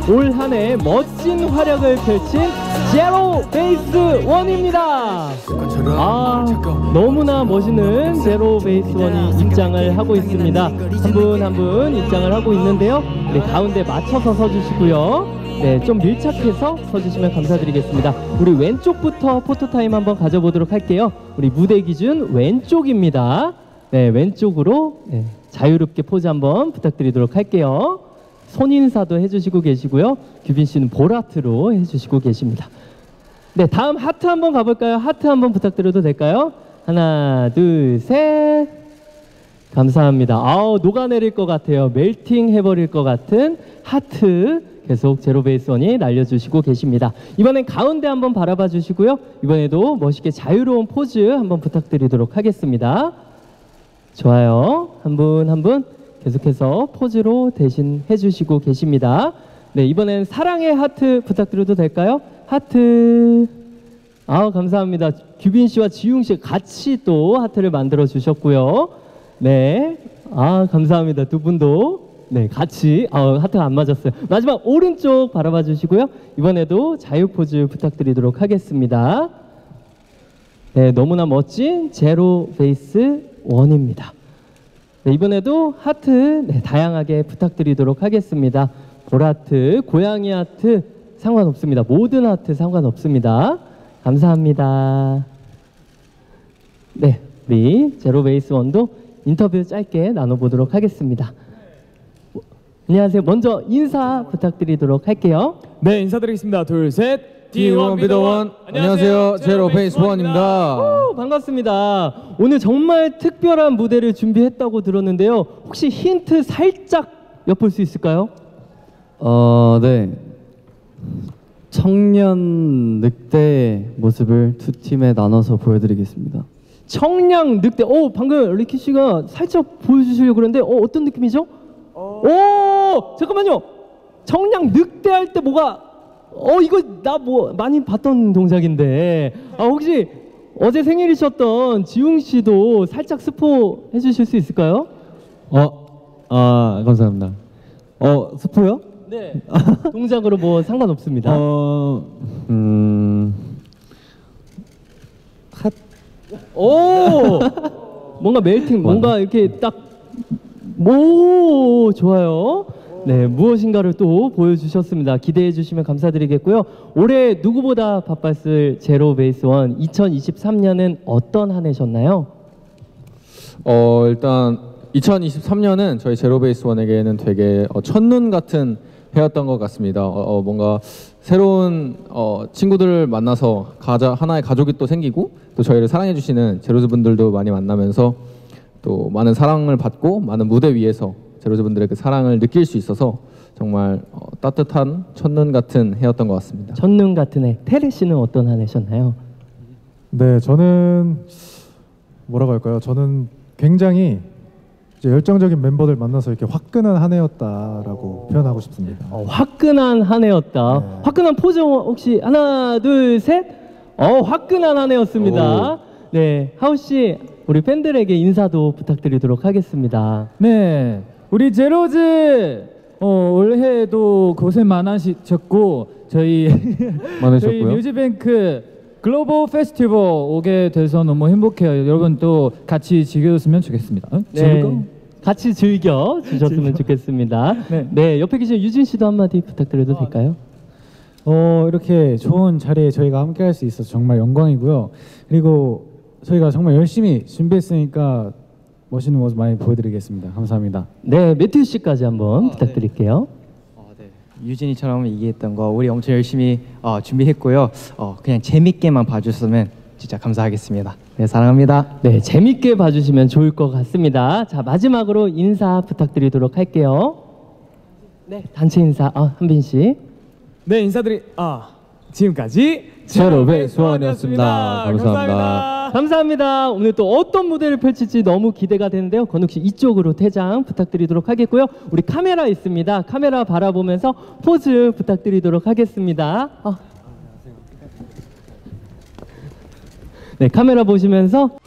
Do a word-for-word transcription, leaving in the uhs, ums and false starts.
올 한 해 멋진 활약을 펼친 제로 베이스 원입니다. 아, 너무나 멋있는 제로 베이스 원이 입장을 하고 있습니다. 한 분 한 분 입장을 하고 있는데요. 네, 가운데 맞춰서 서주시고요. 네, 좀 밀착해서 서주시면 감사드리겠습니다. 우리 왼쪽부터 포토타임 한번 가져보도록 할게요. 우리 무대 기준 왼쪽입니다. 네, 왼쪽으로 네, 자유롭게 포즈 한번 부탁드리도록 할게요. 손인사도 해주시고 계시고요. 규빈 씨는 볼하트로 해주시고 계십니다. 네, 다음 하트 한번 가볼까요? 하트 한번 부탁드려도 될까요? 하나, 둘, 셋. 감사합니다. 아우, 녹아내릴 것 같아요. 멜팅 해버릴 것 같은 하트 계속 제로베이스원이 날려주시고 계십니다. 이번엔 가운데 한번 바라봐 주시고요. 이번에도 멋있게 자유로운 포즈 한번 부탁드리도록 하겠습니다. 좋아요. 한 분 한 분 계속해서 포즈로 대신 해주시고 계십니다. 네, 이번엔 사랑의 하트 부탁드려도 될까요? 하트. 아우, 감사합니다. 규빈 씨와 지웅 씨 같이 또 하트를 만들어 주셨고요. 네, 아, 감사합니다. 두 분도 네, 같이. 아, 하트가 안 맞았어요. 마지막 오른쪽 바라봐 주시고요. 이번에도 자유 포즈 부탁드리도록 하겠습니다. 네, 너무나 멋진 제로 베이스 원입니다. 네, 이번에도 하트 네, 다양하게 부탁드리도록 하겠습니다. 볼하트, 고양이 하트 상관없습니다. 모든 하트 상관없습니다. 감사합니다. 네, 우리 제로 베이스 원도 인터뷰 짧게 나눠보도록 하겠습니다. 안녕하세요. 먼저 인사 부탁드리도록 할게요. 네, 인사드리겠습니다. 둘, 셋. 디 원 비 더 원. 안녕하세요. 제로 베이스 원입니다. 오, 반갑습니다. 오늘 정말 특별한 무대를 준비했다고 들었는데요. 혹시 힌트 살짝 엿볼 수 있을까요? 어, 네. 청년 늑대의 모습을 두 팀에 나눠서 보여드리겠습니다. 청량 늑대. 오, 방금 리키 씨가 살짝 보여주시려고 그러는데 어, 어떤 느낌이죠? 오, 잠깐만요. 청량 늑대 할 때 뭐가 어 이거 나 뭐 많이 봤던 동작인데 아 혹시 어제 생일이셨던 지웅 씨도 살짝 스포 해주실 수 있을까요? 어, 아 감사합니다. 어 스포요? 네. 동작으로 뭐 상관없습니다. 어, 음, 핫. 오, 뭔가 멜팅, 뭔가 이렇게 딱. 오, 좋아요. 네, 무엇인가를 또 보여주셨습니다. 기대해 주시면 감사드리겠고요. 올해 누구보다 바빴을 제로 베이스 원 이천이십삼 년은 어떤 한 해셨나요? 어 일단 이천이십삼 년은 저희 제로 베이스 원에게는 되게 어, 첫눈 같은 해였던 것 같습니다. 어, 어, 뭔가 새로운 어, 친구들을 만나서 가자, 하나의 가족이 또 생기고 또 저희를 사랑해 주시는 제로즈 분들도 많이 만나면서 또 많은 사랑을 받고 많은 무대 위에서 제로즈 분들의 그 사랑을 느낄 수 있어서 정말 어, 따뜻한 첫눈 같은 해였던 것 같습니다. 첫눈 같은 해. 테레 씨는 어떤 한 해셨나요? 네, 저는 뭐라고 할까요? 저는 굉장히 이제 열정적인 멤버들 만나서 이렇게 화끈한 한 해였다라고 표현하고 싶습니다. 어, 화끈한 한 해였다. 네. 화끈한 포즈 혹시 하나, 둘, 셋. 어, 화끈한 한 해였습니다. 오. 네, 하우 씨, 우리 팬들에게 인사도 부탁드리도록 하겠습니다. 네, 우리 제로즈 어, 올해도 고생 많으셨고 저희 저희 뮤직뱅크 글로벌 페스티벌 오게 돼서 너무 행복해요. 여러분 또 같이 즐겨줬으면 좋겠습니다. 어? 네, 즐거? 같이 즐겨 주셨으면 좋겠습니다. 네. 네, 옆에 계신 유진 씨도 한마디 부탁드려도 될까요? 어, 이렇게 좋은 자리에 저희가 함께 할 수 있어서 정말 영광이고요. 그리고 저희가 정말 열심히 준비했으니까 멋있는 모습 많이 보여드리겠습니다. 감사합니다. 네, 매튜 씨까지 한번 어, 부탁드릴게요. 네. 어, 네. 유진이처럼 얘기했던 거 우리 엄청 열심히 어, 준비했고요. 어, 그냥 재밌게만 봐줬으면 진짜 감사하겠습니다. 네, 사랑합니다. 네, 재밌게 봐주시면 좋을 것 같습니다. 자, 마지막으로 인사 부탁드리도록 할게요. 네, 단체 인사. 아, 한빈 씨. 네, 인사드리. 아, 지금까지 제로 베이스 원이었습니다. 감사합니다. 감사합니다. 감사합니다. 오늘 또 어떤 무대를 펼칠지 너무 기대가 되는데요. 건욱 씨 이쪽으로 퇴장 부탁드리도록 하겠고요. 우리 카메라 있습니다. 카메라 바라보면서 포즈 부탁드리도록 하겠습니다. 어. 네, 카메라 보시면서